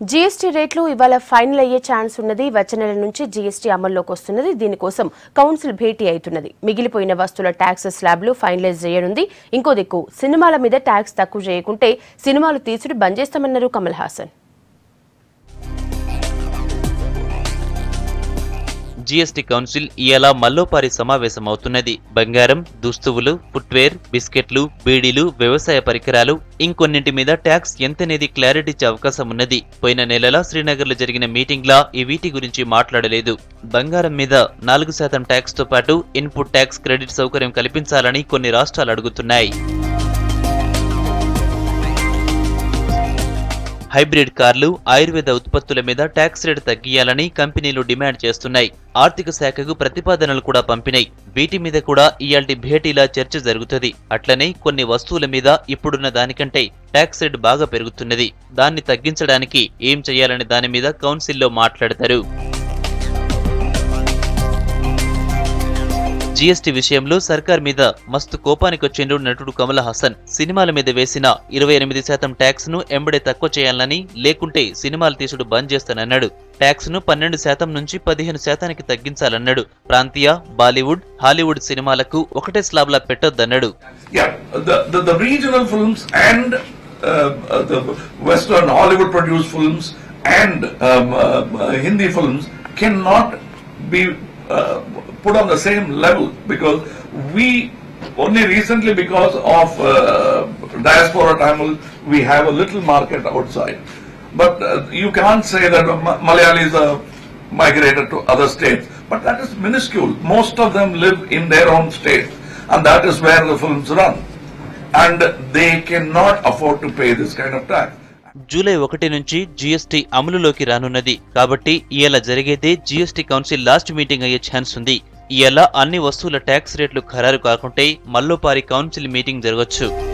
GST రేట్లు ఇవాళ final అయ్యే ఛాన్స్ ఉన్నది. వచ్చే నెల నుంచి జీఎస్టీ అమల్లోకి వస్తున్నది. దీనికోసం కౌన్సిల్ భేటీ అవుతున్నది. మిగిలిపోయిన వస్తువుల ట్యాక్స్ స్లాబ్లు ఫైనలైజ్ చేయనుంది. ఇంకో దిక్కు సినిమాల మీద ట్యాక్స్ తక్కువ చేయకుంటే సినిమాలు తీసుడు బంద్ చేస్తామన్నారు కమల్ హాసన్. జీఎస్టీ కౌన్సిల్ ఇయాల మల్లోపారి సమావేశమవుతున్నది. బంగారం, దుస్తువులు, ఫుట్వేర్, బిస్కెట్లు, బీడీలు, వ్యవసాయ పరికరాలు ఇంకొన్నింటి మీద ట్యాక్స్ ఎంతనేది క్లారిటీ ఇచ్చే అవకాశం ఉన్నది. పోయిన నెలల శ్రీనగర్లో జరిగిన మీటింగ్లా ఈ వీటి గురించి మాట్లాడలేదు. బంగారం మీద 4% ట్యాక్స్ తో పాటు ఇన్పుట్ ట్యాక్స్ క్రెడిట్ సౌకర్యం కల్పించాలని కొన్ని రాష్ట్రాలు అడుగుతున్నాయి. హైబ్రిడ్ కార్లు, ఆయుర్వేద ఉత్పత్తుల మీద ట్యాక్స్ రేటు తగ్గియాలని కంపెనీలు డిమాండ్ చేస్తున్నాయి. ఆర్థిక శాఖకు ప్రతిపాదనలు కూడా పంపినాయి. వీటి మీద కూడా ఇయాల్టి భేటీలా చర్చ జరుగుతుంది. అట్లనే కొన్ని వస్తువుల మీద ఇప్పుడున్న దానికంటే ట్యాక్స్ రేటు బాగా పెరుగుతున్నది. దాన్ని తగ్గించడానికి ఏం చేయాలనే దాని మీద కౌన్సిల్లో మాట్లాడతారు. జీఎస్టీ విషయంలో సర్కార్ మీద మస్తు కోపానికొచ్చిండు నటుడు కమల్ హాసన్. సినిమాల మీద వేసిన 28% ట్యాక్స్ ను ఎంబడే తక్కువ చేయాలని, లేకుంటే సినిమాలు తీసుడు బంద్ చేస్తానన్నాడు. ట్యాక్స్ ను 12% నుంచి 15% తగ్గించాలన్నాడు. ప్రాంతీయ, బాలీవుడ్, హాలీవుడ్ సినిమాలకు ఒకటే స్లాబ్లా పెట్టొద్దన్నాడు. Put on the same level, because we only recently, because of diaspora Tamil, we have a little market outside, but you can't say that Malayalis are migrated to other states, but that is minuscule. Most of them live in their own state, and that is where the films run, and they cannot afford to pay this kind of tax. July 1 నుంచి GST అమలులోకి రానున్నది. కాబట్టి ఇయాల జరిగేదే GST council last meeting అయ్యే chance ఉంది. ఇయాల అన్ని వస్తువుల ట్యాక్స్ రేట్లు ఖరారు కాకుంటే మల్లోపారి కౌన్సిల్ మీటింగ్ జరగొచ్చు.